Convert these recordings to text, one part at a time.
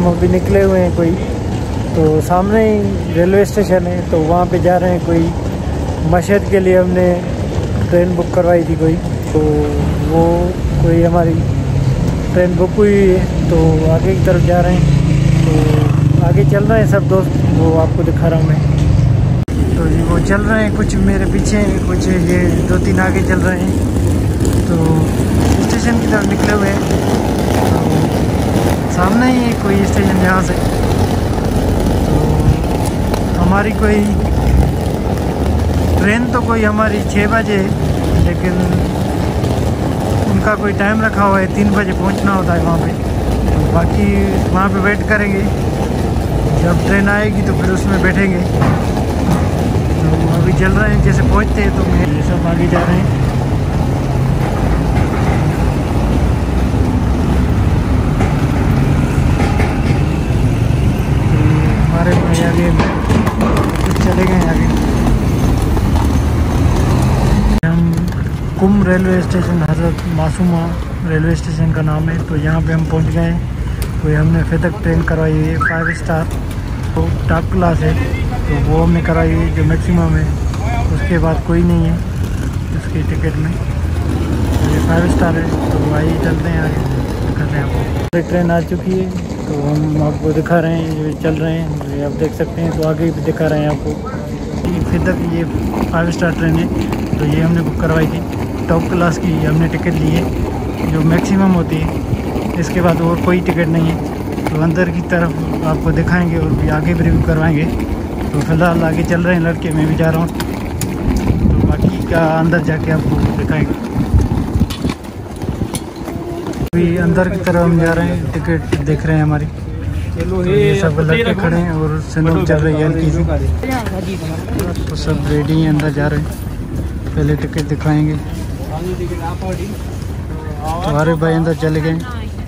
अभी निकले हुए हैं कोई, तो सामने ही रेलवे स्टेशन है, तो वहाँ पे जा रहे हैं कोई मशहद के लिए। हमने ट्रेन बुक करवाई थी कोई, तो वो कोई हमारी ट्रेन बुक हुई है, तो आगे की तरफ जा रहे हैं। तो आगे चल रहे हैं सब दोस्त, वो आपको दिखा रहा हूँ मैं। तो ये वो चल रहे हैं, कुछ मेरे पीछे, कुछ ये 2-3 आगे चल रहे हैं। तो स्टेशन की तरफ निकले हुए हैं, तो सामने ही कोई स्टेशन यहाँ से। तो हमारी कोई ट्रेन तो कोई हमारी 6 बजे, लेकिन उनका कोई टाइम रखा हुआ है, 3 बजे पहुंचना होता है वहाँ पे। तो बाकी वहाँ पे वेट करेंगे, जब ट्रेन आएगी तो फिर उसमें बैठेंगे। तो अभी चल रहे हैं, जैसे पहुँचते हैं तो ये सब आगे जा रहे हैं। हमारे भाई आगे कुछ चले गए आगे। कुम रेलवे स्टेशन, हज़रत मासूमा रेलवे स्टेशन का नाम है। तो यहाँ पे हम पहुँच गए हैं। कोई हमने फिदक ट्रेन करवाई हुई है 5 स्टार, तो टॉप क्लास है, तो वो हमने कराई हुई जो मैक्सिमम है। उसके बाद कोई नहीं है उसकी टिकट में, तो ये 5 स्टार है। तो आइए चलते हैं आगे, दिखाते हैं आपको। ट्रेन आ चुकी है, तो हम आपको दिखा रहे हैं, ये चल रहे हैं, ये आप देख सकते हैं। तो आगे भी दिखा रहे हैं आपको। ये फिदक ये 5 स्टार ट्रेन है, तो ये हमने बुक करवाई थी। टॉप क्लास की हमने टिकट ली है जो मैक्सिमम होती है, इसके बाद और कोई टिकट नहीं है। तो अंदर की तरफ आपको दिखाएंगे और भी आगे भी रिव्यू करवाएंगे। तो फिलहाल आगे चल रहे हैं लड़के, मैं भी जा रहा हूँ, तो बाकी का अंदर जाके आपको दिखाएंगे। अभी अंदर की तरफ हम जा रहे हैं, टिकट देख रहे हैं हमारी। तो ये सब लड़के खड़े हैं और सिनेमा चल रही है हल्की सी, तो सब रेडी हैं, अंदर जा रहे हैं। पहले टिकट दिखाएंगे, तो हमारे भाई अंदर चले गए।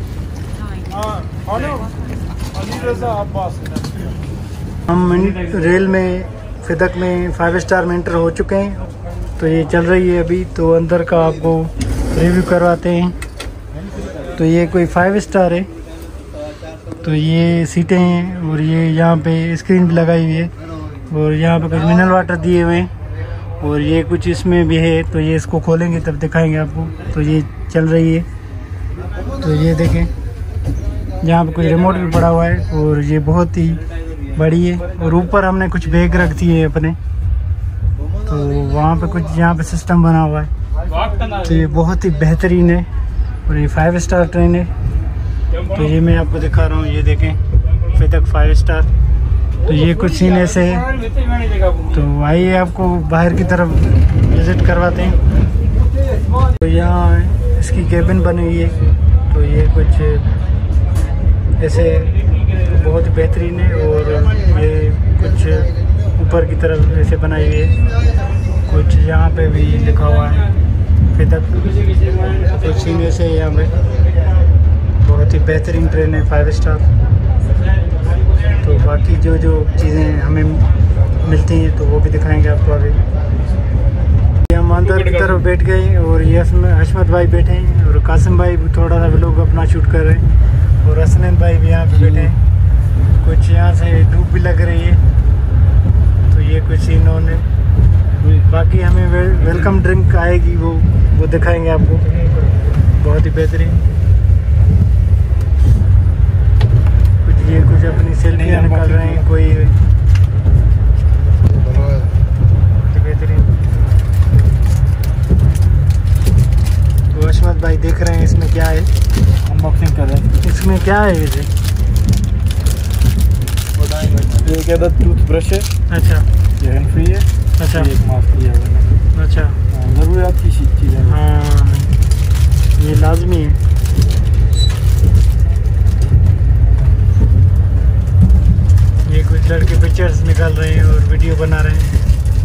हम रेल में फिदक में 5 स्टार में एंटर हो चुके हैं, तो ये चल रही है अभी। तो अंदर का आपको रिव्यू करवाते हैं। तो ये कोई 5 स्टार है, तो ये सीटें हैं और ये यहाँ पे स्क्रीन भी लगाई हुई है और यहाँ पे कुछ मिनरल वाटर दिए हुए हैं और ये कुछ इसमें भी है। तो ये इसको खोलेंगे तब दिखाएंगे आपको। तो ये चल रही है, तो ये देखें, यहाँ पे कुछ रिमोट भी पड़ा हुआ है और ये बहुत ही बड़ी है। और ऊपर हमने कुछ बैग रख दिए हैं अपने, तो वहाँ पे कुछ यहाँ पे सिस्टम बना हुआ है। तो ये बहुत ही बेहतरीन है और ये 5 स्टार ट्रेन है। तो ये मैं आपको दिखा रहा हूँ, ये देखें, फिदक 5 स्टार। तो ये कुछ सीन ऐसे है। तो आइए आपको बाहर की तरफ विज़िट करवाते हैं। तो यहाँ इसकी केबिन बनी हुई है, तो ये कुछ ऐसे बहुत ही बेहतरीन है। और ये कुछ ऊपर की तरफ ऐसे बनाई हुई है, कुछ यहाँ पे भी लिखा हुआ है फिदक। कुछ सीन ऐसे है यहाँ पे, बहुत ही बेहतरीन ट्रेन है 5 स्टार। तो बाकी जो जो चीज़ें हमें मिलती हैं तो वो भी दिखाएंगे आपको आगे। हम अंदर की तरफ बैठ गए और ये हशमत भाई बैठे हैं और कासिम भाई भी थोड़ा सा व्लॉग अपना शूट कर रहे हैं और हसनैन भाई भी यहाँ पे बैठे हैं। कुछ यहाँ से धूप भी लग रही है, तो ये कुछ सीन होने। बाकी हमें वेलकम ड्रिंक आएगी, वो दिखाएंगे आपको, बहुत ही बेहतरीन। ये कुछ अपनी सेल्फियाँ निकाल रहे हैं कोई, बेहतरीन। तो हशमत भाई देख रहे हैं इसमें क्या है, अनबॉक्सिंग कर रहे हैं। इसमें क्या है वैसे? ये क्या था, टूथ ब्रश है। अच्छा, ये हैंड फ्री है। अच्छा, एक मास्क लिया है। अच्छा, ज़रूरियात की चीज़ है। हाँ, ये लाजमी है। ये कुछ लड़के पिक्चर्स निकाल रहे हैं और वीडियो बना रहे हैं।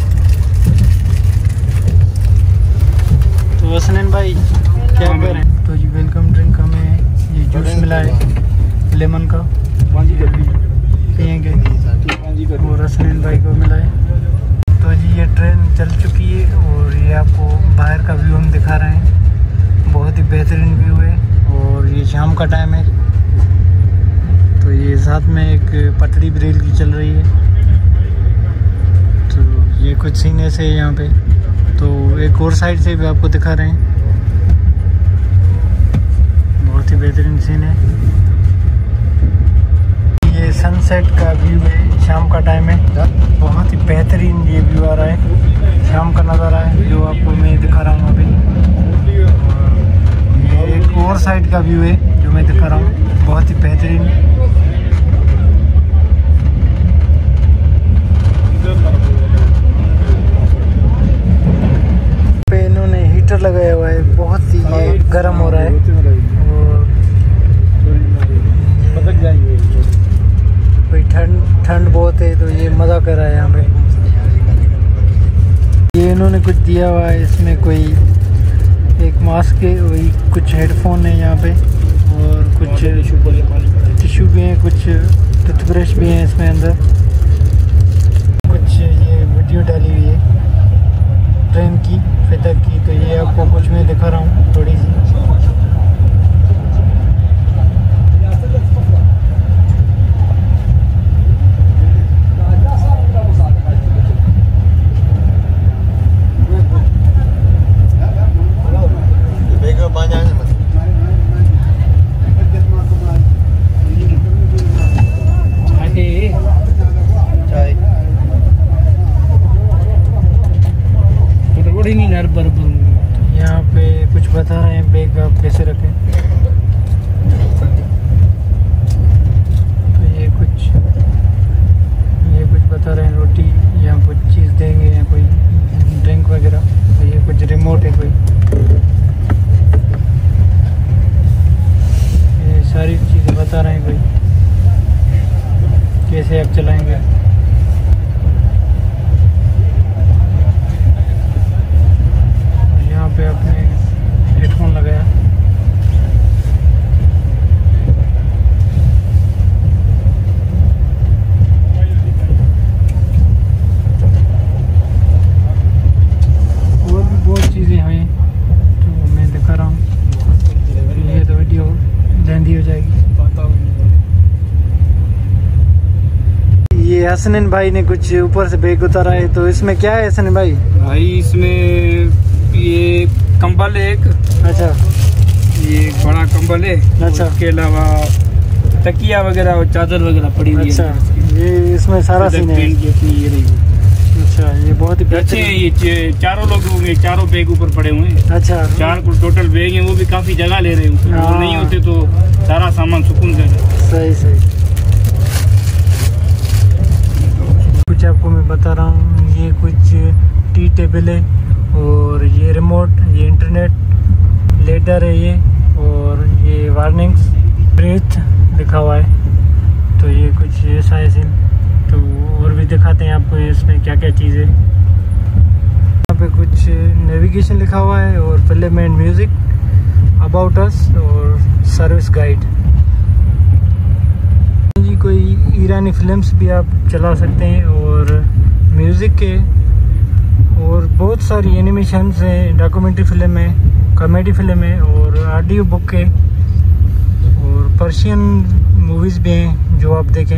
तो हसनैन भाई क्या कर रहे हैं? तो जी वेलकम ड्रिंक हमें ये जूस मिला है लेमन का, पियेंगे। और हसनैन भाई को मिला है। तो जी ये ट्रेन चल चुकी है और ये आपको बाहर का व्यू हम दिखा रहे हैं। बहुत ही बेहतरीन व्यू है और ये शाम का टाइम है, तो ये साथ में एक पटरी भी रेल की चल रही है। तो ये कुछ सीन ऐसे है यहाँ पे। तो एक और साइड से भी आपको दिखा रहे हैं, बहुत ही बेहतरीन सीन है। ये सनसेट का व्यू है, शाम का टाइम है, बहुत ही बेहतरीन ये व्यू आ रहा है, शाम का नज़ारा है जो आपको मैं दिखा रहा हूँ अभी। ये एक और साइड का व्यू है जो मैं दिखा रहा हूँ, बहुत ही बेहतरीन। पे इन्होंने हीटर लगाया हुआ है, बहुत ही ये गर्म हो रहा है। कोई ठंड बहुत है तो ये मज़ा कर रहा है यहाँ पे। ये इन्होंने कुछ दिया हुआ है, इसमें कोई एक मास्क है, वही कुछ हेडफोन है यहाँ पे, और कुछ टिश्यू भी हैं, कुछ टूथब्रश भी हैं इसमें अंदर। कुछ ये वीडियो डाली हुई है ट्रेन की, फिदक की, तो ये आपको कुछ मैं दिखा रहा हूँ थोड़ी सी। यहाँ पे कुछ बता रहे हैं बैग आप कैसे रखें। तो ये कुछ बता रहे हैं, रोटी या कुछ चीज़ देंगे या कोई ड्रिंक वगैरह। तो ये कुछ रिमोट है कोई, ये सारी चीज़ें बता रहे हैं कोई कैसे आप चलाएंगे। पे अपने हेडफोन लगाया। और भी बहुत चीज़ें हैं तो मैं दिखा रहा हूँ, ये तो वीडियो लंबी हो जाएगी। ये हसनैन भाई ने कुछ ऊपर से बैग उतारा है, तो इसमें क्या है हसनैन भाई? इसमें ये कंबल है एक। अच्छा, ये एक बड़ा कंबल है। अच्छा, उसके अलावा तकिया वगैरह और चादर वगैरह पड़ी हुई है। अच्छा, ये इसमें सारा सीन है। ये रही। अच्छा, ये बहुत ही अच्छे हैं। ये चारों लोग होंगे, चारों बैग ऊपर पड़े हुए हैं। अच्छा, 4 टोटल बैग हैं, वो भी काफी जगह ले रहे हैं। वो नहीं होते तो सारा सामान सुकून से। सही। कुछ आपको मैं बता रहा हूँ, ये कुछ टी टेबल है, और ये रिमोट, ये इंटरनेट लेटर है ये, और ये वार्निंग्स ब्रेथ लिखा हुआ है। तो ये कुछ ऐसा है सीन। तो और भी दिखाते हैं आपको इसमें क्या क्या चीज़ है। यहाँ पे कुछ नेविगेशन लिखा हुआ है, और film and music, about us, और सर्विस गाइड। जी कोई ईरानी फिल्म्स भी आप चला सकते हैं, और म्यूज़िक के, और बहुत सारी एनिमेशंस हैं, डॉक्यूमेंट्री फिल्म है, कॉमेडी फिल्म है, और ऑडियो बुक है, और पर्शियन मूवीज़ भी हैं जो आप देखें।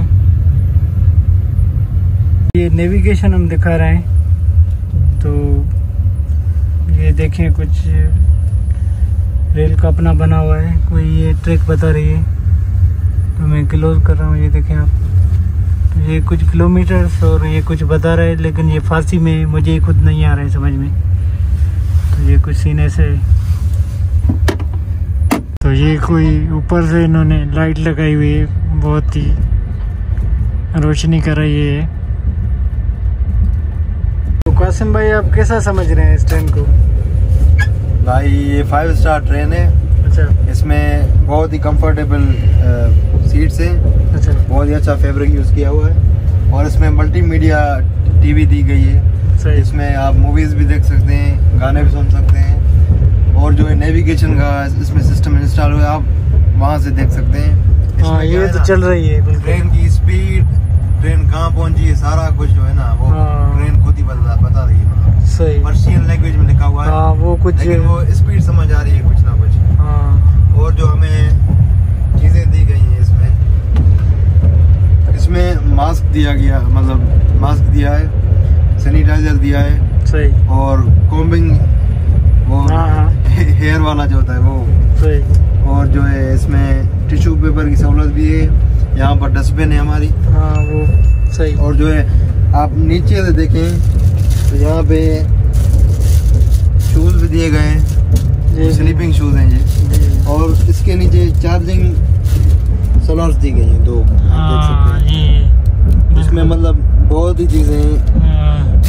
ये नेविगेशन हम दिखा रहे हैं, तो ये देखें कुछ रेल का अपना बना हुआ है, कोई ये ट्रैक बता रही है, तो मैं क्लोज कर रहा हूँ, ये देखें आप। ये कुछ किलोमीटर्स और ये कुछ बता रहा है, लेकिन ये फारसी में मुझे खुद नहीं आ रहा है समझ में। तो ये कुछ सीन ऐसे है। तो ये कोई ऊपर से इन्होंने लाइट लगाई हुई है, बहुत ही रोशनी कर रही है। तो कासिम भाई आप कैसा समझ रहे हैं इस ट्रेन को? भाई ये 5 स्टार ट्रेन है। अच्छा, इसमें बहुत ही कंफर्टेबल सीट्स हैं। अच्छा, बहुत ही अच्छा फैब्रिक यूज़ किया हुआ है, और इसमें मल्टीमीडिया टीवी दी गई है। सही। इसमें आप मूवीज़ भी देख सकते हैं, गाने भी सुन सकते हैं, और जो है नेविगेशन का इसमें सिस्टम इंस्टॉल हुआ है, आप वहाँ से देख सकते हैं। हाँ, ये तो चल रही है ट्रेन की स्पीड, ट्रेन कहाँ पहुँची है, सारा कुछ जो है ना वो ट्रेन खुद ही बता रही है। सही, पर्शियन लैंग्वेज में लिखा हुआ है। हाँ, वो कुछ वो स्पीड समझ आ रही है कुछ ना कुछ। हाँ, और जो हमें चीज़ें दी गई हैं इसमें, दिया गया, मतलब मास्क दिया है, सैनिटाइजर दिया है। सही। और कॉम्बिंग वो हेयर वाला जो होता है वो। सही। और जो है इसमें टिश्यू पेपर की सहूलत भी है। यहाँ पर डस्टबिन है हमारी। हाँ वो सही। और जो है आप नीचे से देखें तो यहाँ पे शूज भी दिए गए हैं, स्लीपिंग शूज हैं ये। और इसके नीचे चार्जिंग सोलर्स दी गई हैं 2, देख सकते हैं। इसमें मतलब बहुत ही चीजें हैं,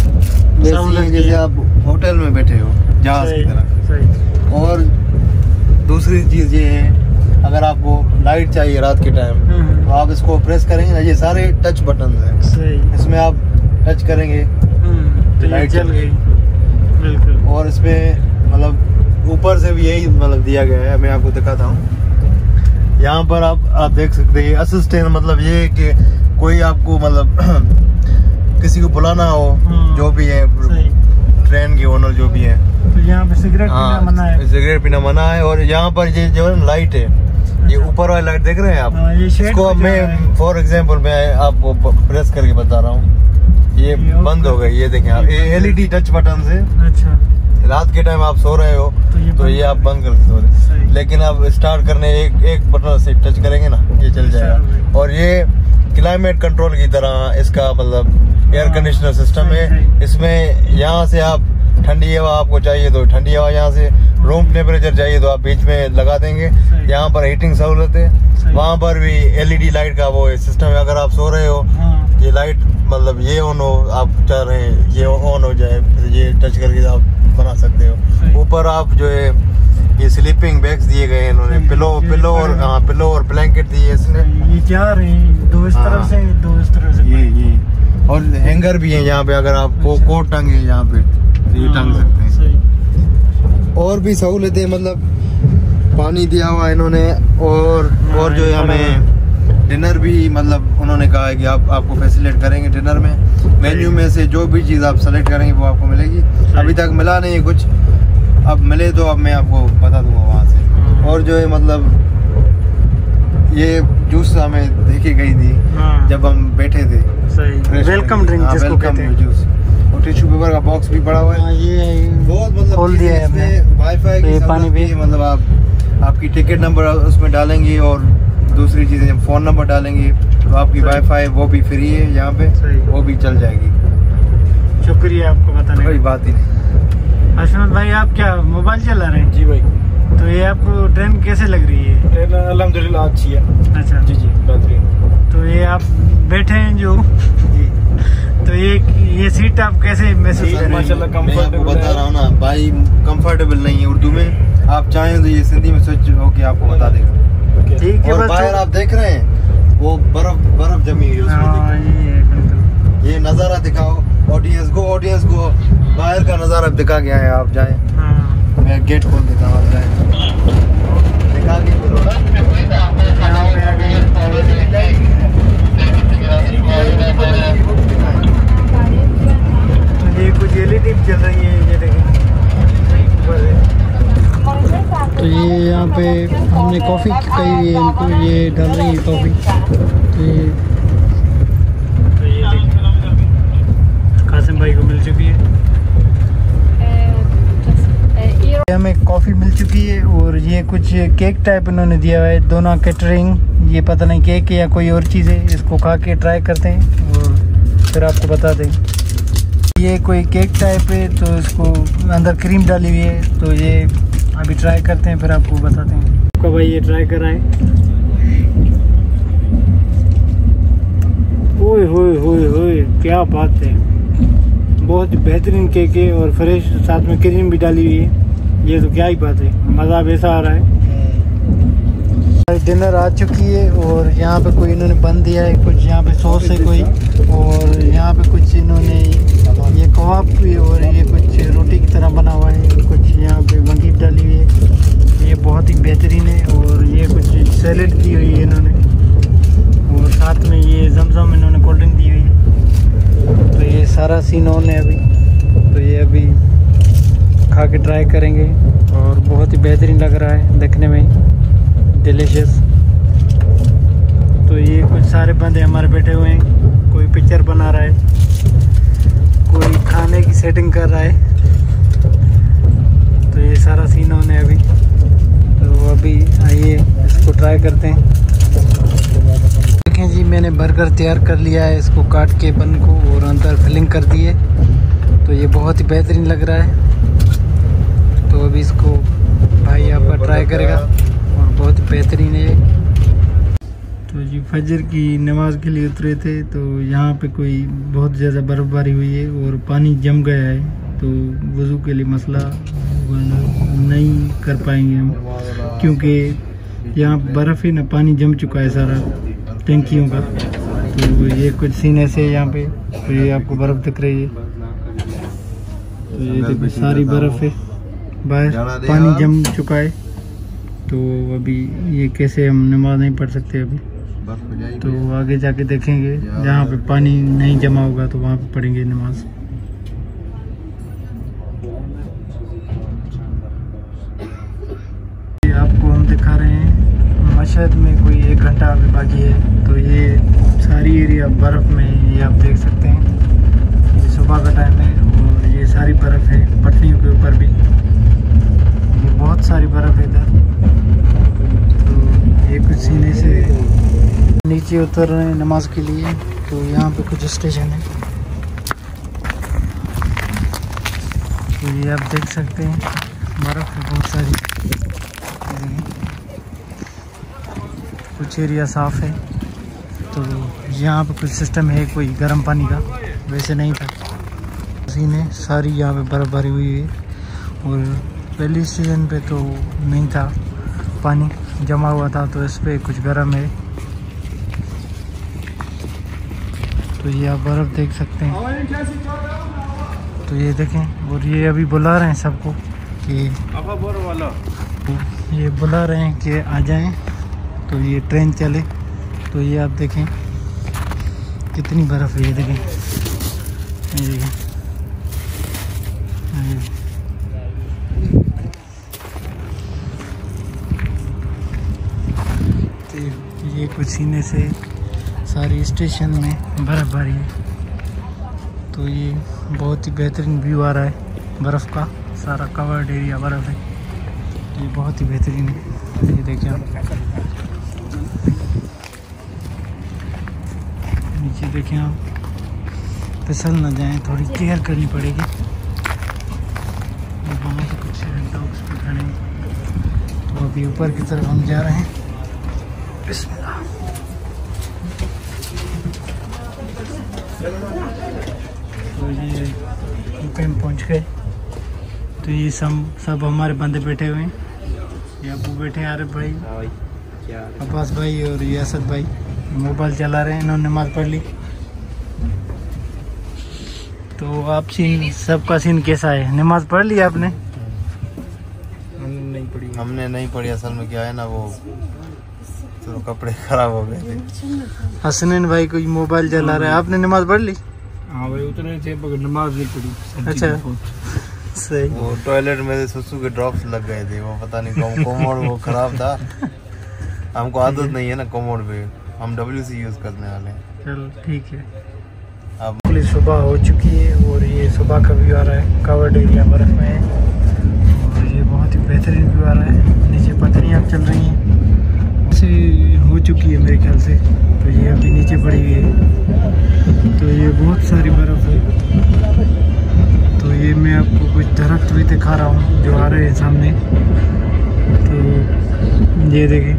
जैसे आप होटल में बैठे हो जहाज की तरह। और दूसरी चीज ये है, अगर आपको लाइट चाहिए रात के टाइम तो आप इसको प्रेस करेंगे ना, ये सारे टच बटन हैं, इसमें आप टच करेंगे तो लाइट जल गई। बिल्कुल। और इसमें मतलब ऊपर से भी यही मतलब दिया गया है, मैं आपको दिखाता हूँ। यहाँ पर आप देख सकते हैं असिस्टेंट, मतलब ये कि कोई आपको मतलब किसी को बुलाना हो, जो भी है ट्रेन के ओनर जो भी है, तो यहाँ पे सिगरेट पीना मना है। सिगरेट पीना मना है। और यहाँ पर ये जो है लाइट है, ये ऊपर वाली लाइट देख रहे हैं आप, इसको मैं फॉर एग्जांपल मैं आपको प्रेस करके बता रहा हूँ, ये बंद हो गई। ये देखें आप, LED टच बटन से। अच्छा। रात के टाइम आप सो रहे हो तो ये आप बंद करके सो रहे, लेकिन आप स्टार्ट करने एक बटन से टच करेंगे ना, ये चल जाएगा। और ये क्लाइमेट कंट्रोल की तरह इसका मतलब एयर कंडीशनर सिस्टम है। इसमें यहाँ से आप ठंडी हवा आपको चाहिए तो ठंडी हवा, यहाँ से रूम टेम्परेचर चाहिए तो आप बीच में लगा देंगे। यहाँ पर हीटिंग सहूलत है, वहाँ पर भी LED लाइट का वो सिस्टम है। अगर आप सो रहे हो ये लाइट मतलब ये ऑन हो, आप चाह रहे हैं ये ऑन हो जाए, फिर ये टच करके आप बना सकते हो। ऊपर आप जो है ये स्लीपिंग बैग्स दिए गए हैं इन्होंने, पिलो और ब्लैंकेट दिए इसने। ये चार हैं, 2 इस तरफ से 2 इस तरफ से। ये और हैंगर भी है यहाँ पे, अगर आपको कोट टंगे यहाँ पे तो ये टंग सकते हैं। और भी सहूलतें, मतलब पानी दिया हुआ है इन्होंने। और जो है हमें डिनर भी मतलब उन्होंने कहा है कि आपको फैसिलिटेट करेंगे डिनर में। मेन्यू में से जो भी चीज़ आप सेलेक्ट करेंगे वो आपको मिलेगी। अभी तक मिला नहीं है कुछ, अब मिले तो अब मैं आपको बता दूंगा वहाँ से। और जो है मतलब ये जूस हमें देखी गई थी जब हम बैठे थे। सही। वेलकम ड्रिंक जिसको कहते हैं। जूस और टिश्यू पेपर का बॉक्स भी पड़ा हुआ है। ये बहुत मतलब खोल दिया है हमने। वाईफाई की पानी भी, मतलब आपकी टिकट नंबर उसमें डालेंगे और दूसरी चीजें फोन नंबर डालेंगे तो आपकी वाईफाई वो भी फ्री है यहाँ पे, वो भी चल जाएगी। शुक्रिया आपको बताने। कोई बात ही नहीं। अशमत भाई, आप क्या मोबाइल चला रहे हैं? जी भाई। तो ये आपको ट्रेन कैसे लग रही है? ट्रेन अल्हम्दुलिल्लाह अच्छी है। अच्छा जी बेहतरीन। तो ये आप बैठे हैं जो जी, तो ये सीट आप कैसे महसूस कर रहे हैं? माशाल्लाह कंफर्टेबल बता रहा हूँ ना भाई, कंफर्टेबल नहीं है। उर्दू में आप चाहें तो ये सिंधी में स्विच होके आपको बता देगा। ठीक है। और बाहर आप देख रहे हैं वो बर्फ जमी हुई है। ये नजारा दिखाओ ऑडियंस को बाहर का नजारा दिखा गया है। आप जाएं, मैं गेट खोल देता हूँ, आप जाएं दिखा के बोलो ना। ये कुछ LED चल रही है, ये देखें। तो ये यहाँ पे हमने कॉफ़ी कही हुई है इनको, ये डाल रही है कॉफ़ी। तो ये कासिम भाई को मिल चुकी है, हमें कॉफ़ी मिल चुकी है। और ये कुछ केक टाइप इन्होंने दिया हुआ है, दोनों कैटरिंग। ये पता नहीं केक है या कोई और चीज़ है, इसको खा के ट्राई करते हैं और फिर आपको बता दें। ये कोई केक टाइप है, तो इसको अंदर क्रीम डाली हुई है, तो ये अभी ट्राई करते हैं फिर आपको बताते हैं। आपका भाई ये ट्राई कराएं। ओए होए होए होए, क्या बात है, बहुत बेहतरीन केक है और फ्रेश, साथ में क्रीम भी डाली हुई है। ये तो क्या ही बात है, मज़ा वैसा आ रहा है। डिनर आ चुकी है और यहाँ पे कोई इन्होंने बन दिया है, कुछ यहाँ पे सॉस है कोई, और यहाँ पे कुछ इन्होंने ये कबाब भी और ये कुछ रोटी की तरह बना हुआ है, कुछ यहाँ पे मंगीफ डाली हुई है, ये बहुत ही बेहतरीन है। और ये कुछ सैलेड दी हुई है इन्होंने, और साथ में ये जमजम इन्होंने कोल्ड ड्रिंक दी हुई है। तो ये सारा सीन ऑन है अभी, तो ये अभी खा के ट्राई करेंगे और बहुत ही बेहतरीन लग रहा है देखने में, डिलीशियस। तो ये कुछ सारे बंदे हमारे बैठे हुए हैं कोई पिक्चर बना रहा है, कोई खाने की सेटिंग कर रहा है। तो ये सारा सीन होने अभी, तो अभी आइए इसको ट्राई करते हैं। देखें जी, मैंने बर्गर तैयार कर लिया है, इसको काट के बन को और अंदर फिलिंग कर दी है। तो ये बहुत ही बेहतरीन लग रहा है। तो अभी इसको भाई आपका ट्राई करेगा और बहुत ही बेहतरीन है। तो जी फजर की नमाज के लिए उतरे थे, तो यहाँ पे कोई बहुत ज़्यादा बर्फ़बारी हुई है और पानी जम गया है। तो वज़ू के लिए मसला नहीं कर पाएंगे हम, क्योंकि यहाँ बर्फ़ ही ना पानी जम चुका है सारा टंकियों का। तो ये कुछ सीन ऐसे है यहाँ पे। तो ये आपको बर्फ़ दिख रही है, तो ये देखो सारी बर्फ़ है, बाहर पानी जम चुका है। तो अभी ये कैसे हम नमाज नहीं पढ़ सकते अभी, तो आगे जाके देखेंगे जहाँ पे पानी नहीं जमा होगा तो वहाँ पे पढ़ेंगे नमाज। आपको हम दिखा रहे हैं मशहद में कोई 1 घंटा अभी बाकी है। तो ये सारी एरिया बर्फ़ में, ये आप देख सकते हैं। ये सुबह का टाइम है और ये सारी बर्फ़ है, पटरियों के ऊपर भी ये बहुत सारी बर्फ़ है इधर। तो ये कुछ सीने से नीचे उतर रहे हैं नमाज के लिए। तो यहाँ पे कुछ स्टेशन है, तो ये आप देख सकते हैं बर्फ़ है बहुत सारी। कुछ एरिया साफ़ है। तो यहाँ पे कुछ सिस्टम है कोई गर्म पानी का, वैसे नहीं था सीने। सारी यहाँ पे बर्फ़बारी हुई है और पहली सीज़न पे तो नहीं था, पानी जमा हुआ था। तो इस पे कुछ गर्म है। तो ये आप बर्फ़ देख सकते हैं। तो ये देखें, और ये अभी बुला रहे हैं सबको कि ये बुला रहे हैं कि आ जाएं, तो ये ट्रेन चले। तो ये आप देखें कितनी बर्फ़ है, ये देखें, ये देखें। तो ये कुछ सीने से सारी स्टेशन में बर्फ़बारी है। तो ये बहुत ही बेहतरीन व्यू आ रहा है बर्फ़ का, सारा कवर्ड एरिया बर्फ़ है। ये बहुत ही बेहतरीन है। ये देखिए आप नीचे देखें, आप फिसल ना जाएं, थोड़ी केयर करनी पड़ेगी। वहाँ से कुछ डॉग्स पे खड़े हैं। तो अभी ऊपर की तरफ हम जा रहे हैं। बिस्मिल्लाह। तो ये पे हम पहुँच गए। तो ये सब हमारे बंदे बैठे हुए हैं। ये अबू बैठे हैं, आरिफ भाई, अब्बास भाई और ये असद भाई मोबाइल चला रहे हैं। इन्होंने नमाज पढ़ ली। तो आप सीन, सबका सीन कैसा है? नमाज पढ़ ली आपने? हमने नहीं पढ़ी। असल में क्या है ना, वो तो कपड़े खराब हो गए थे। हसनैन भाई कोई मोबाइल चला रहा है। आपने नमाज पढ़ ली? हाँ भाई, उतने थे मगर नमाज नहीं पढ़ी। अच्छा, सही। वो टॉयलेट में सुसु के ड्रॉप्स लग गए थे, वो पता नहीं कोमोड वो खराब था। हमको आदत नहीं है ना कोमोड पे, हम WC यूज करने वाले हैं। चलो ठीक है। अब सुबह हो चुकी है और ये सुबह का व्यू आ रहा है, कवर्ड एरिया बर्फ में है और ये बहुत ही बेहतरीन व्यू आ रहा है। नीचे पटरियाँ चल रही हैं, से हो चुकी है मेरे ख्याल से। तो ये अभी नीचे पड़ी हुई है। तो ये बहुत सारी बर्फ़ है। तो ये मैं आपको कुछ दरख्त भी दिखा रहा हूँ जो आ रहे हैं सामने। तो ये देखें,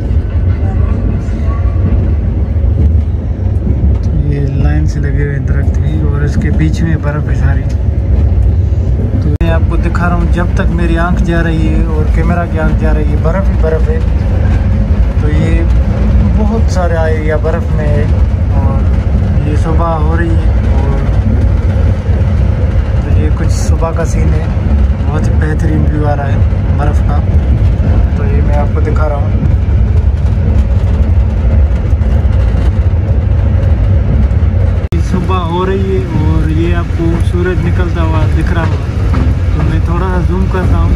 तो ये लाइन से लगे हुए दरख्त भी और इसके बीच में बर्फ़ है सारी। तो मैं आपको दिखा रहा हूँ, जब तक मेरी आंख जा रही है और कैमरा की आंख जा रही है, बर्फ़ ही बर्फ़ है। तो ये बहुत सारे एरिया बर्फ़ में है और ये सुबह हो रही है। और तो ये कुछ सुबह का सीन है, बहुत ही बेहतरीन व्यू आ रहा है बर्फ़ का। तो ये मैं आपको दिखा रहा हूँ। सुबह हो रही है और ये आपको सूरज निकलता हुआ दिख रहा होगा। तो मैं थोड़ा सा जूम करता हूँ।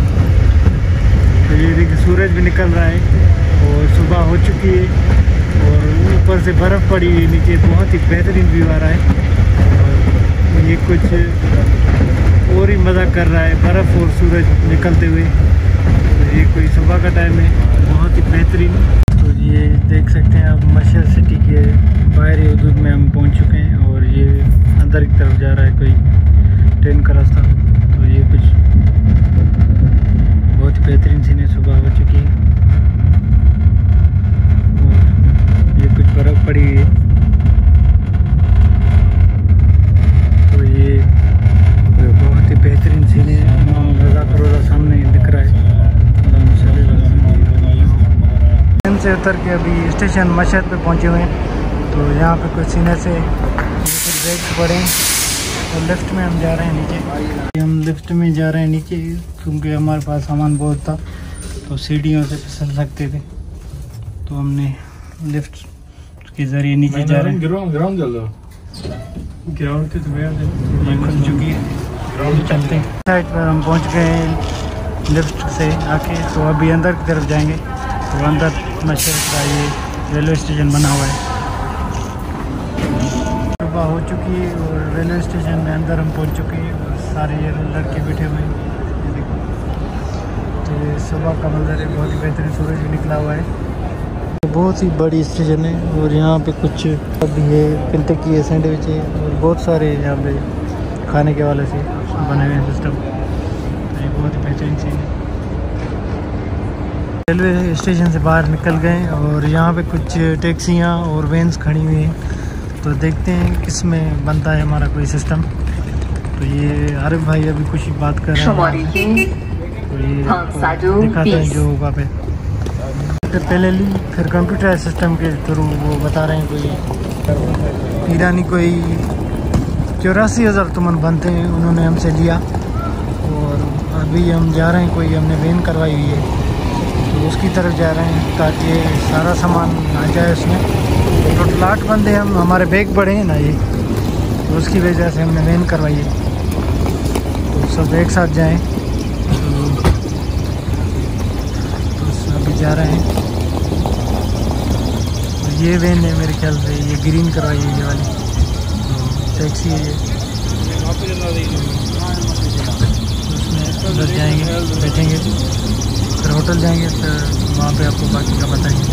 तो ये देखिए सूरज भी निकल रहा है और सुबह हो चुकी है और ऊपर से बर्फ़ पड़ी हुई, नीचे बहुत ही बेहतरीन व्यू आ रहा है। और ये कुछ और ही मज़ा कर रहा है, बर्फ़ और सूरज निकलते हुए। तो ये कोई सुबह का टाइम है, बहुत ही बेहतरीन। तो ये देख सकते हैं आप मशहद सिटी के बाहरी हदूद में हम पहुंच चुके हैं और ये अंदर की तरफ जा रहा है कोई ट्रेन का रास्ता। तो ये कुछ बहुत ही बेहतरीन सीन है, सुबह हो चुकी है और ये कुछ बर्फ़ पड़ी हुई है। तो ये बहुत ही बेहतरीन सीन है, रज़ा का रोज़ा सामने दिख रहा है। ट्रेन से उतर के अभी स्टेशन मशहद पे पहुंचे हुए हैं। तो यहाँ पे कुछ सीने से कुछ ब्रेक पड़े और लिफ्ट में हम जा रहे हैं नीचे। हम लिफ्ट में जा रहे हैं नीचे क्योंकि हमारे पास सामान बहुत था, तो सीढ़ियों से फिसल सकते थे, तो हमने लिफ्ट के ज़रिए नीचे जा रहे हैं। ग्राउंड के तो खुल चुकी है, ग्राउंड चलते हैं। साइड पर हम पहुँच गए हैं लिफ्ट से आके, तो अभी अंदर की तरफ जाएंगे। तो अंदर मशहद का ये रेलवे स्टेशन बना हुआ है। सुबह हो चुकी है और रेलवे स्टेशन में अंदर हम पहुंच चुके हैं और सारे ये लड़के बैठे हुए हैं, ये देखो। तो ये सुबह का मंजर है, बहुत ही बेहतरीन, सूरज भी निकला हुआ है। तो बहुत ही बड़ी स्टेशन है और यहाँ पे कुछ अभी है, केंटकी है, सैंडविच है और बहुत सारे यहाँ पे खाने के वाले से बने हुए हैं सिस्टम। तो ये बहुत ही बेहतरीन चीज़ है। रेलवे स्टेशन से बाहर निकल गए और यहाँ पे कुछ टैक्सियाँ और वैन्स खड़ी हुई हैं। तो देखते हैं किस में बनता है हमारा कोई सिस्टम। तो ये आरिफ भाई अभी कुछ बात कर रहे हैं, तो ये दिखाते हैं जो होगा पे। फिर पहले ली, फिर कंप्यूटर सिस्टम के थ्रू वो बता रहे हैं कोई ईरानी कोई 84,000 तुमन बनते हैं, उन्होंने हमसे लिया। और अभी हम जा रहे हैं, कोई हमने वैन करवाई हुई है तो उसकी तरफ जा रहे हैं ताकि सारा सामान आ जाए उसमें। टोटल 8 बंदे हम, हमारे बैग बड़े हैं ना ये, तो उसकी वजह से हमने वैन करवाई है, तो सब एक साथ जाएं। तो अभी जा रहे हैं। तो ये वैन है मेरे ख्याल से, ये ग्रीन करवाई है ये वाली, तो टैक्सी है ये। उसमें उधर जाएंगे, बैठेंगे, फिर होटल जाएंगे, फिर वहाँ पे आपको बाकी का बताएंगे।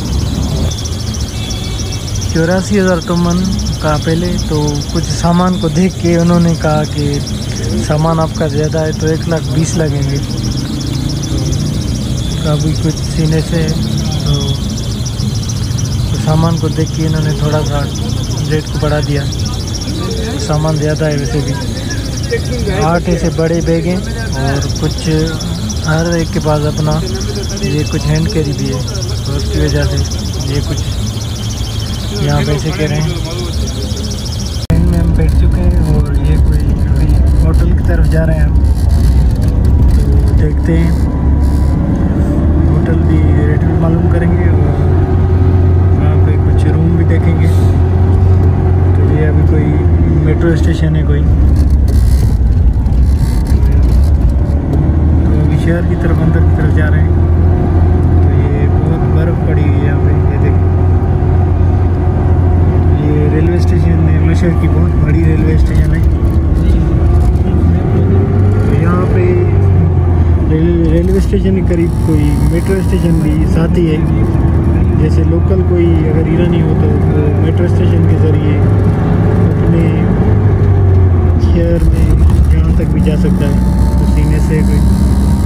84,000 तुमन का पहले, तो कुछ सामान को देख के उन्होंने कहा कि सामान आपका ज़्यादा है तो 1,20,000 लगेंगे। तो अभी कुछ सीने से तो सामान को देख के इन्होंने थोड़ा सा रेट को बढ़ा दिया। सामान ज़्यादा है वैसे भी, 8 ऐसे बड़े बैग हैं और कुछ हर एक के पास अपना, ये कुछ हैंड कैरी भी है, तो उसकी वजह से ये कुछ यहाँ पैसे कह रहे हैं। ट्रेन में हम बैठ चुके हैं और ये कोई अभी होटल की तरफ जा रहे हैं हम। तो देखते हैं, होटल भी रेट भी मालूम करेंगे और वहाँ पे कुछ रूम भी देखेंगे। तो ये अभी कोई मेट्रो स्टेशन है कोई, शहर की तरफ, अंदर की तरफ जा रहे हैं। तो ये बहुत बर्फ़ पड़ी हुई है यहाँ पे, ये देखो। ये रेलवे स्टेशन है, मशहद की बहुत बड़ी रेलवे स्टेशन है। तो यहाँ पे रेलवे स्टेशन के करीब कोई मेट्रो स्टेशन भी साथ ही है। जैसे लोकल कोई अगर ईरानी हो तो वो मेट्रो स्टेशन के ज़रिए अपने शहर में जहाँ तक भी जा सकता है। तो सीने से कोई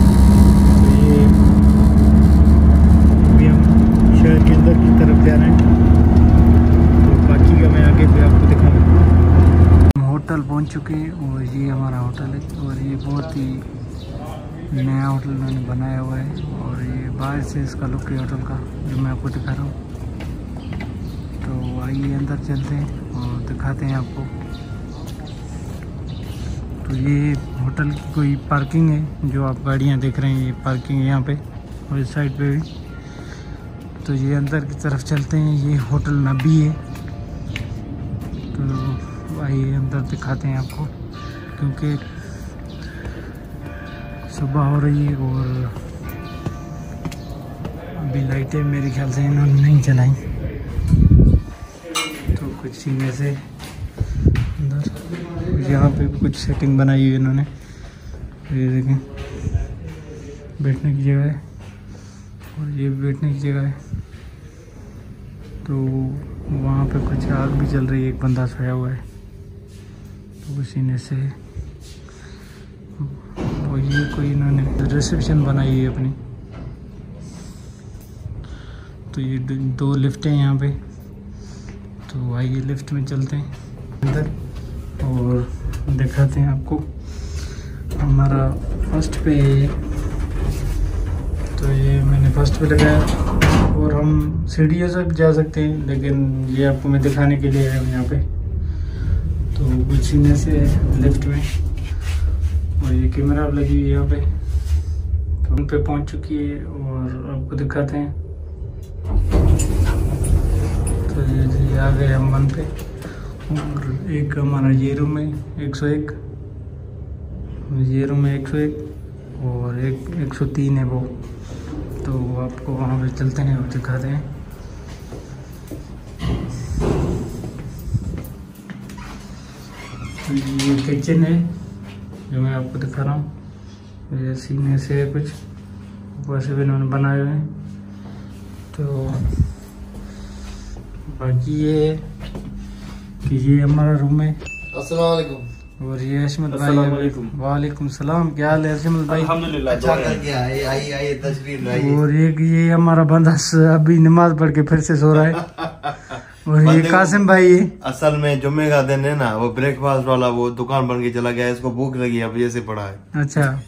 शहर के अंदर की तरफ जा रहे हैं, तो बाकी का मैं आगे पे आपको दिखाऊंगा। हम होटल पहुंच चुके हैं और ये हमारा होटल है और ये बहुत ही नया होटल मैंने बनाया हुआ है और ये बाहर से इसका लुक है होटल का, जो मैं आपको दिखा रहा हूँ। तो आइए अंदर चलते हैं और दिखाते हैं आपको। तो ये होटल की कोई पार्किंग है, जो आप गाड़ियाँ देख रहे हैं, ये पार्किंग है यहाँ पे और इस साइड पे भी। तो ये अंदर की तरफ चलते हैं, ये होटल नबी है। तो आइए अंदर दिखाते हैं आपको, क्योंकि सुबह हो रही है और अभी लाइटें मेरे ख्याल से इन्होंने नहीं जलाई। तो कुछ सीने से अंदर यहाँ पे कुछ सेटिंग बनाई हुई है इन्होंने। ये देखें बैठने की जगह है और ये भी बैठने की जगह है। तो वहाँ पे कुछ आग भी चल रही है, एक बंदा सोया हुआ है। तो कुछ सीने से और ये कोई इन्होंने रिसेप्शन बनाई है अपनी। तो ये दो लिफ्टें हैं यहाँ पे। तो आइए लिफ्ट में चलते हैं अंदर और दिखाते हैं आपको। हमारा फर्स्ट पे है, तो ये मैंने फर्स्ट पे लगाया और हम सीढ़ियों से भी जा सकते हैं, लेकिन ये आपको मैं दिखाने के लिए है यहाँ पे। तो कुछ सीने से लिफ्ट में और ये कैमरा लगी हुई है यहाँ पे। तो उन पे पहुँच चुकी है और आपको दिखाते हैं। तो ये आ गए हम 1 पे और एक हमारा ये रूम है 101, ये रूम है 101 और एक 103 है वो। तो आपको वहाँ पे चलते हैं और दिखाते हैं। तो ये किचन है जो मैं आपको दिखा रहा हूँ। ये सीने से कुछ वैसे भी इन्होंने बनाए हुए हैं। तो बाकी ये है कि ये हमारा रूम है। अस्सलाम वालेकुम। और ये अशमत भाई। वालेकुम सलाम, क्या हाल है अशमत भाई? अल्हम्दुलिल्लाह। अच्छा करके आइए तशरीफ लाइए। और ये हमारा बंदा अभी नमाज पढ़ के फिर से सो रहा है। और ये कासिम भाई है। असल में जुम्मे का दिन है ना, वो ब्रेकफास्ट वाला वो दुकान बन के चला गया, इसको भूख लगी अब ये से पड़ा है। अच्छा।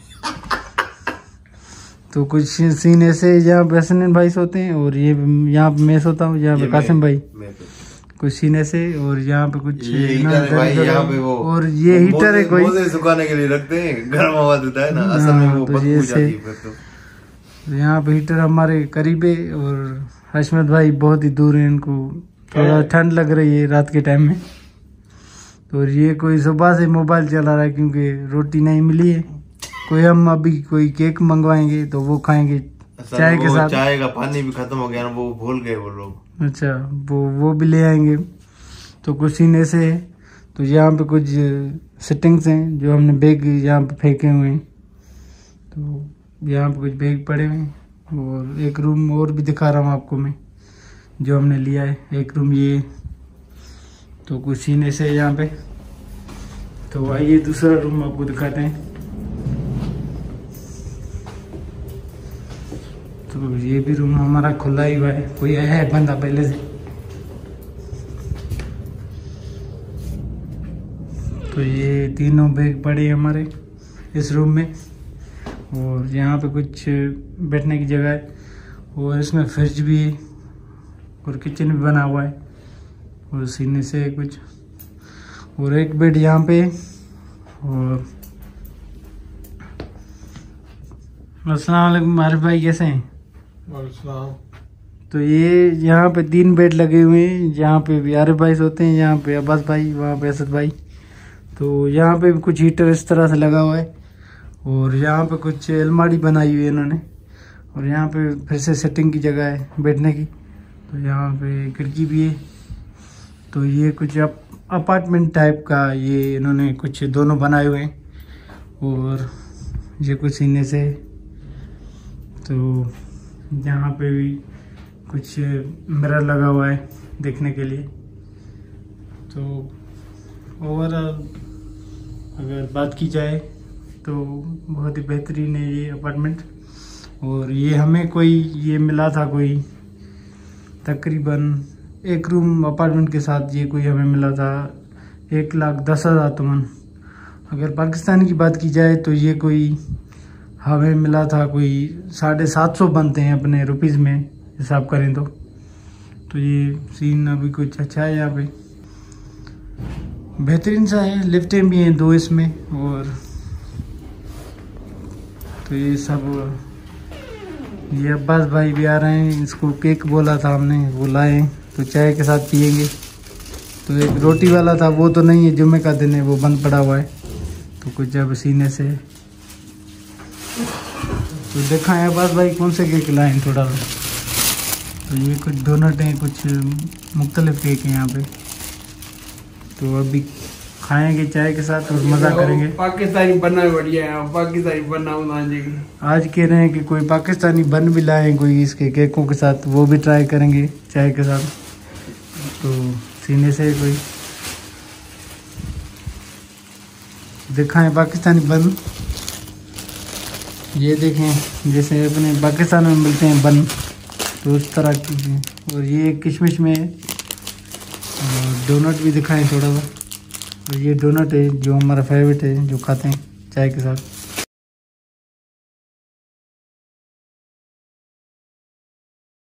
तो कुछ सीन ऐसे यहाँ पे हसन भाई सोते हैं और ये यहाँ पे मैं सोता हूँ, यहाँ पे कासिम भाई। कुछ सीने से और यहाँ पे कुछ यहाँ पे वो और ये हीटर है कोई मोजे सुखाने के लिए रखते हैं, गर्म हवा देता है ना, असल में वो बदबू जाती है। तो यहाँ पे हीटर हमारे करीब है और हशमत भाई बहुत ही दूर है, इनको थोड़ा ठंड लग रही है रात के टाइम में। तो ये कोई सुबह से मोबाइल चला रहा है क्योंकि रोटी नहीं मिली है। कोई हम अभी कोई केक मंगवाएंगे तो वो खाएंगे चाय के साथ। चाय का पानी भी खत्म हो गया ना, वो भूल गए वो लोग। अच्छा, वो भी ले आएंगे। तो कुछ सीने से है। तो यहाँ पे कुछ सेटिंग्स हैं जो हमने बैग यहाँ पे फेंके हुए हैं। तो यहाँ पे कुछ बैग पड़े हुए हैं और एक रूम और भी दिखा रहा हूँ आपको मैं जो हमने लिया है। एक रूम ये। तो कुछ सीने से यहाँ पे। तो आइए दूसरा रूम आपको दिखाते हैं। तो ये भी रूम हमारा खुला ही हुआ है, कोई आया है बंदा पहले से। तो ये तीनों बैग पड़े हैं हमारे इस रूम में और यहाँ पे कुछ बैठने की जगह है और इसमें फ्रिज भी है और किचन भी बना हुआ है और सीने से कुछ और एक बेड यहाँ पे। और अस्सलाम वालेकुम आरिफ भाई, कैसे हैं? तो ये यहाँ पे 3 बेड लगे हुए हैं, यहाँ पे भी आरिफ भाई सोते हैं, यहाँ पे अब्बास भाई, वहाँ पे असद भाई। तो यहाँ पे भी कुछ हीटर इस तरह से लगा हुआ है और यहाँ पे कुछ अलमारी बनाई हुई है इन्होंने और यहाँ पे फिर से सेटिंग की जगह है बैठने की। तो यहाँ पे खिड़की भी है। तो ये कुछ अपार्टमेंट टाइप का ये इन्होंने कुछ दोनों बनाए हुए हैं और ये कुछ सीने से। तो यहाँ पे भी कुछ मिरर लगा हुआ है देखने के लिए। तो ओवरऑल अगर बात की जाए तो बहुत ही बेहतरीन है ये अपार्टमेंट। और ये हमें कोई ये मिला था कोई तकरीबन 1 रूम अपार्टमेंट के साथ ये कोई हमें मिला था 1,10,000 तमन। अगर पाकिस्तान की बात की जाए तो ये कोई हमें मिला था कोई 750 बनते हैं अपने रुपीज़ में हिसाब करें तो ये सीन अभी कुछ अच्छा है। यहाँ पे बेहतरीन सा है, लिफ्टें भी हैं 2 इसमें। और तो ये सब ये अब्बास भाई भी आ रहे हैं, इसको केक बोला था हमने, वो लाए तो चाय के साथ पियेंगे। तो एक रोटी वाला था वो तो नहीं है, जुम्मे का दिन है, वो बंद पड़ा हुआ है। तो कुछ जब सीने से तो देखा है अब्बास भाई कौन से केक लाए हैं थोड़ा। तो ये कुछ डोनट हैं, कुछ मुख्तलिफ केक हैं यहाँ पे। तो अभी खाएंगे चाय के साथ और मज़ा करेंगे। पाकिस्तानी बनना बढ़िया है, पाकिस्तानी बनना आज कह रहे हैं कि कोई पाकिस्तानी बन भी लाएं कोई इसके केकों के साथ, वो भी ट्राई करेंगे चाय के साथ। तो सीने से कोई दिखाएं पाकिस्तानी बन, ये देखें जैसे अपने पाकिस्तान में मिलते हैं बन, तो उस तरह की। और ये किशमिश में डोनट भी दिखाएं थोड़ा सा। और ये डोनट है जो हमारा फेवरेट है, जो खाते हैं चाय के साथ।